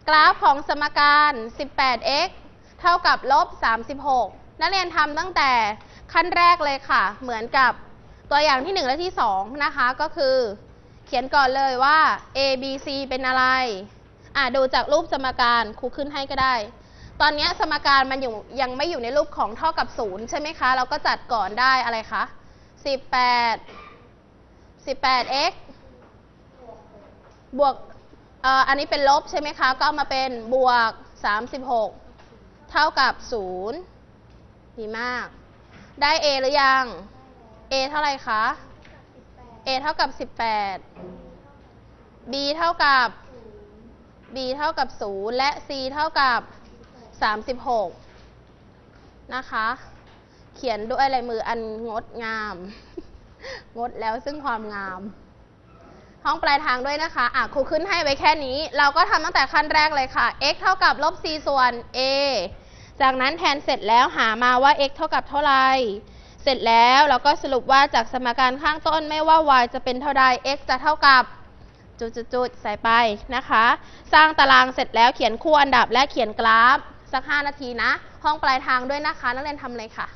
กราฟของสมการ 18x เท่ากับลบ 36นักเรียนทำตั้งแต่ขั้นแรกเลยค่ะเหมือนกับตัวอย่างที่1และที่2นะคะก็คือเขียนก่อนเลยว่า a b c เป็นอะไรดูจากรูปสมการครูขึ้นให้ก็ได้ตอนนี้สมการมันยังไม่อยู่ในรูปของเท่ากับ0ใช่ไหมคะเราก็จัดก่อนได้อะไรคะ18x บวกอันนี้เป็นลบใช่ไหมคะก็เอามาเป็นบวก36เท่ากับ0ดีมากได้ a หรือยัง a เท่าไหร่คะ a เท่ากับ18 b เท่ากับ0และ c เท่ากับ36นะคะเขียนด้วยลายมืออันงดงาม งดแล้วซึ่งความงามห้องปลายทางด้วยนะคะครูขึ้นให้ไว้แค่นี้เราก็ทำตั้งแต่ขั้นแรกเลยค่ะ x เท่ากับลบ c ส่วน a จากนั้นแทนเสร็จแล้วหามาว่า x เท่ากับเท่าไหร่เสร็จแล้วเราก็สรุปว่าจากสมการข้างต้นไม่ว่า y จะเป็นเท่าใด x จะเท่ากับจุดๆใส่ไปนะคะสร้างตารางเสร็จแล้วเขียนคู่อันดับและเขียนกราฟสัก5นาทีนะห้องปลายทางด้วยนะคะนักเรียนทำเลยค่ะ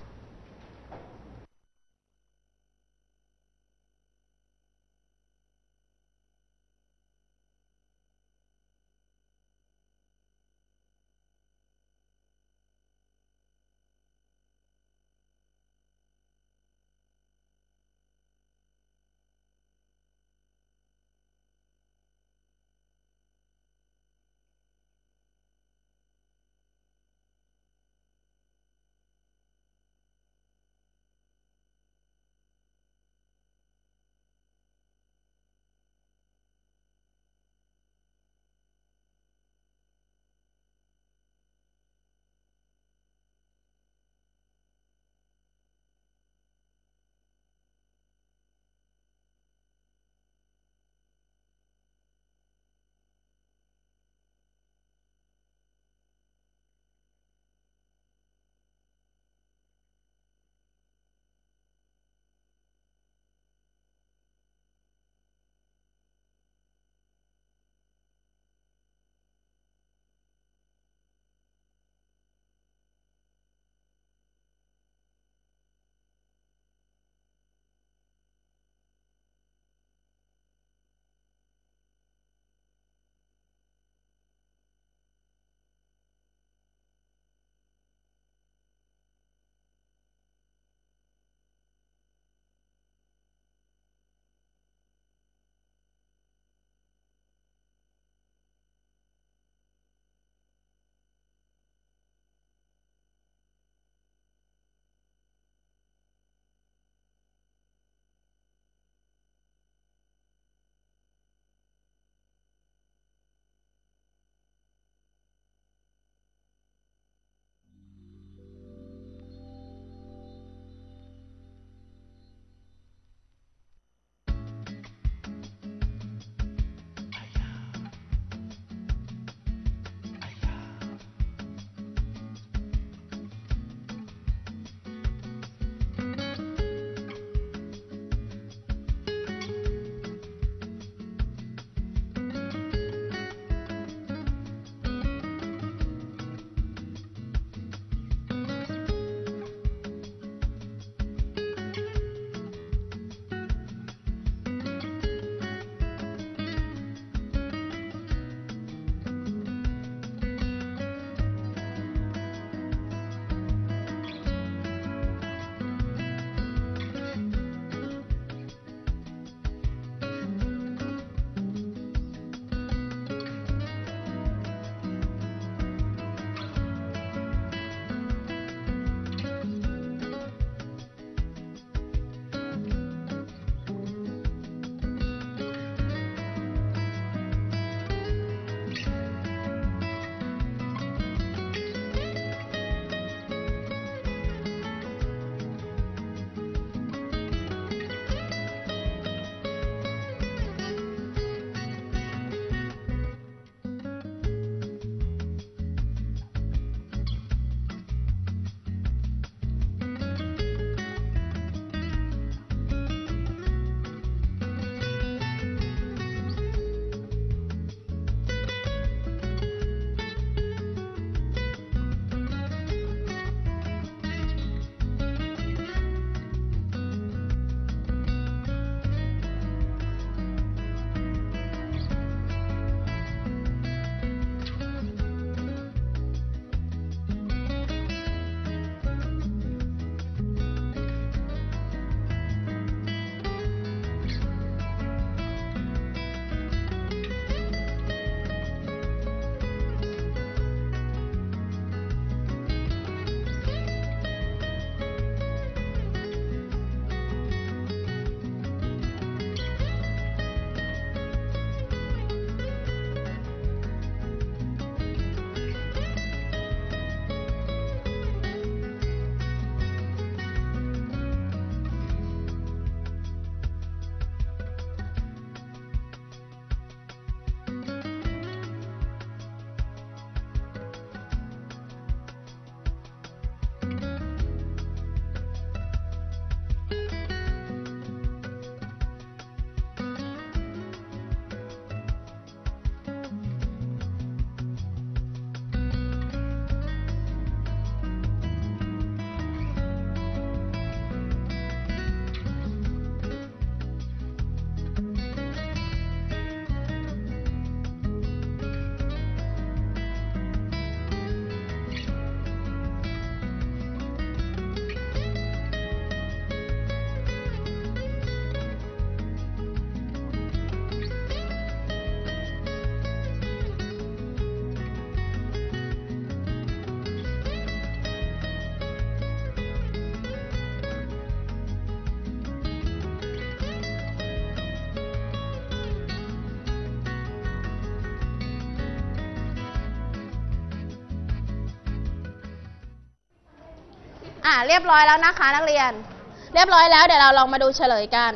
เรียบร้อยแล้วนะคะนักเรียน เรียบร้อยแล้วเดี๋ยวเราลองมาดูเฉลยกัน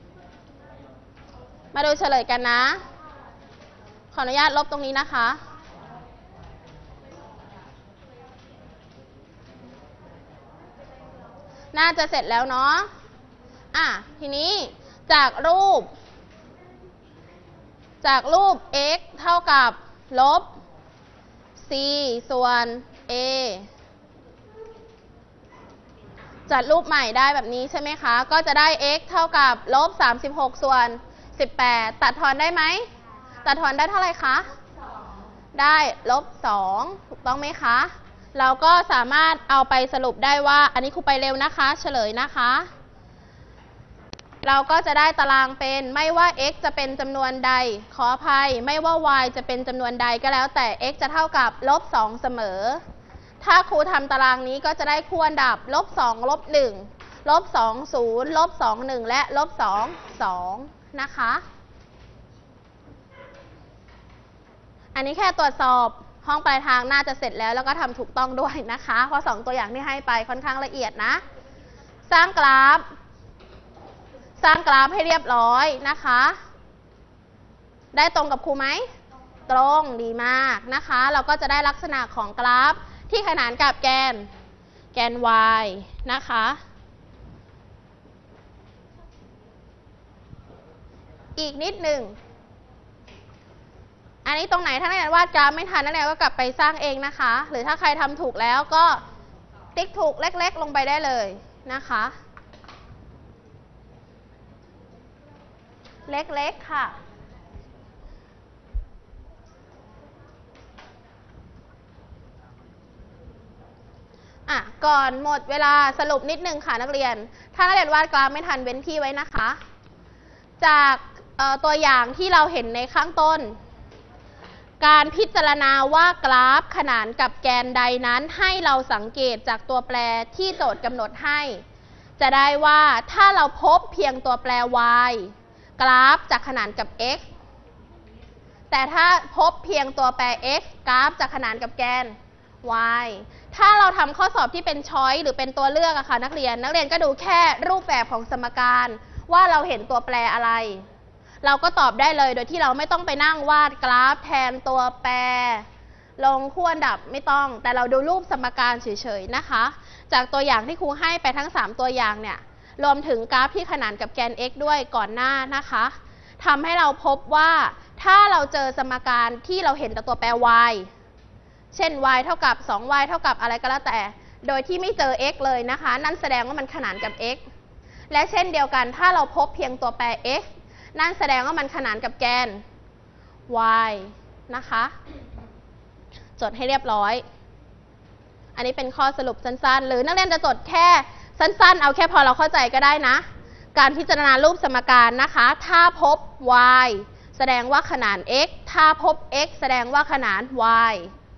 มาดูเฉลยกันนะ ขออนุญาตลบตรงนี้นะคะ น่าจะเสร็จแล้วเนาะทีนี้จากรูป x เท่ากับลบ c ส่วน a จัดรูปใหม่ได้แบบนี้ใช่ไหมคะ ก็จะได้ x เท่ากับลบ36ส่วน18ตัดทอนได้ไหม ตัดทอนได้เท่าไหร่คะ ได้ลบ2ถูกต้องไหมคะ เราก็สามารถเอาไปสรุปได้ว่า อันนี้ครูไปเร็วนะคะ เฉลยนะคะ เราก็จะได้ตารางเป็นไม่ว่า x จะเป็นจำนวนใด ขออภัย ไม่ว่า y จะเป็นจำนวนใดก็แล้วแต่ x จะเท่ากับลบ2เสมอ ถ้าครูทำตารางนี้ก็จะได้คู่อันดับลบ2ลบ1ลบ2 0ลบ2 1และลบ2 2นะคะ อันนี้แค่ตรวจสอบห้องปลายทางน่าจะเสร็จแล้วก็ทำถูกต้องด้วยนะคะ เพราะ2ตัวอย่างที่ให้ไปค่อนข้างละเอียดนะ สร้างกราฟให้เรียบร้อยนะคะ ได้ตรงกับครูไหม ตรงดีมากนะคะ เราก็จะได้ลักษณะของกราฟที่ขนานกับแกน y นะคะ อีกนิดหนึ่ง อันนี้ตรงไหนถ้านักเรียนวาดกราฟไม่ทันนักเรียนก็กลับไปสร้างเองนะคะ หรือถ้าใครทำถูกแล้วก็ติ๊กถูกเล็กๆลงไปได้เลยนะคะเล็กๆค่ะก่อนหมดเวลาสรุปนิดนึงค่ะนักเรียนถ้านักเรียนวาดกราฟไม่ทันเว้นที่ไว้นะคะจากตัวอย่างที่เราเห็นในข้างต้นการพิจารณาว่ากราฟขนานกับแกนใดนั้นให้เราสังเกตจากตัวแปรที่โจทย์กำหนดให้จะได้ว่าถ้าเราพบเพียงตัวแปร y กราฟจะขนานกับ x แต่ถ้าพบเพียงตัวแปร x กราฟจะขนานกับแกน y ถ้าเราทำข้อสอบที่เป็นช้อยหรือเป็นตัวเลือกอะค่ะนักเรียนก็ดูแค่รูปแบบของสมการว่าเราเห็นตัวแปรอะไรเราก็ตอบได้เลยโดยที่เราไม่ต้องไปนั่งวาดกราฟแทนตัวแปรลงคู่อันดับไม่ต้องแต่เราดูรูปสมการเฉยๆนะคะจากตัวอย่างที่ครูให้ไปทั้ง3ตัวอย่างเนี่ยรวมถึงกราฟที่ขนานกับแกน x ด้วยก่อนหน้านะคะทำให้เราพบว่าถ้าเราเจอสมการที่เราเห็นแต่ตัวแปร y เช่น y เท่ากับ 2y เท่ากับอะไรก็แล้วแต่โดยที่ไม่เจอ x เลยนะคะนั่นแสดงว่ามันขนานกับ x และเช่นเดียวกันถ้าเราพบเพียงตัวแปร x นั่นแสดงว่ามันขนานกับแกน y นะคะจดให้เรียบร้อยอันนี้เป็นข้อสรุปสั้นๆหรือนักเรียนจะจดแค่สั้นๆเอาแค่พอเราเข้าใจก็ได้นะการพิจารณารูปสมการนะคะถ้าพบ y แสดงว่าขนาน x ถ้าพบ x แสดงว่าขนาน y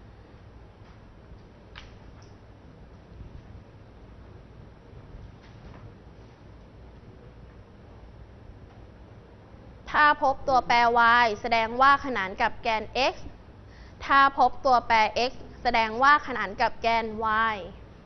ถ้าพบตัวแปร y แสดงว่าขนานกับแกน x ถ้าพบตัวแปร x แสดงว่าขนานกับแกน y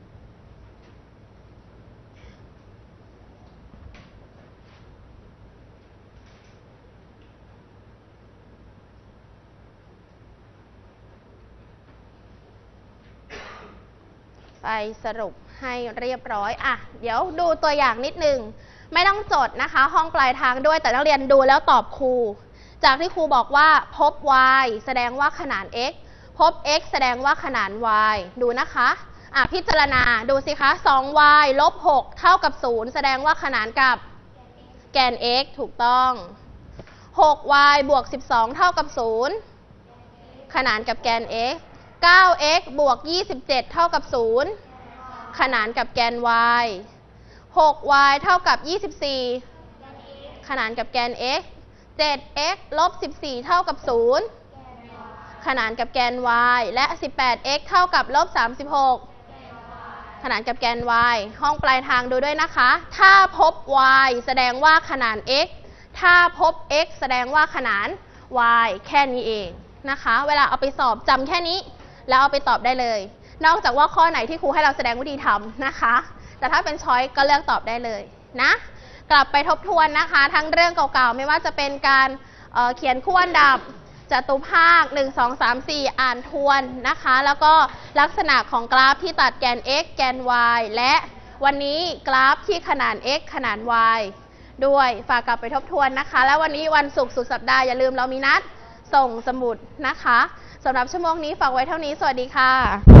ไปสรุปให้เรียบร้อยเดี๋ยวดูตัวอย่างนิดนึงไม่ต้องจดนะคะห้องปลายทางด้วยแต่นักเรียนดูแล้วตอบครูจากที่ครูบอกว่าพบ y แสดงว่าขนาน x พบ x แสดงว่าขนาน y ดูนะคะพิจารณาดูสิคะ 2y ลบ6เท่ากับ0แสดงว่าขนานกับแกน x ถูกต้อง 6y บวก12เท่ากับ0ขนานกับแกน x 9x บวก27เท่ากับ0ขนานกับแกน y 6y เท่ากับ24ขนานกับแกน x 7x ลบ14เท่ากับ0ขนานกับแกน y และ 18x เท่ากับลบ36ขนานกับแกน y ห้องปลายทางดูด้วยนะคะถ้าพบ y แสดงว่าขนาน x ถ้าพบ x แสดงว่าขนาน y แค่นี้เองนะคะเวลาเอาไปสอบจำแค่นี้แล้วเอาไปตอบได้เลยนอกจากว่าข้อไหนที่ครูให้เราแสดงวิธีทำนะคะแต่ถ้าเป็นช้อยก็เลือกตอบได้เลยนะกลับไปทบทวนนะคะทั้งเรื่องเก่าๆไม่ว่าจะเป็นการเขียนคู่อันดับจตุภาค1 2 3 4อ่านทวนนะคะแล้วก็ลักษณะของกราฟที่ตัดแกน x แกน y และวันนี้กราฟที่ขนาน x ขนาน y ด้วยฝากกลับไปทบทวนนะคะแล้ววันนี้วันศุกร์สุดสัปดาห์อย่าลืมเรามีนัดส่งสมุดนะคะสำหรับชั่วโมงนี้ฝากไว้เท่านี้สวัสดีค่ะ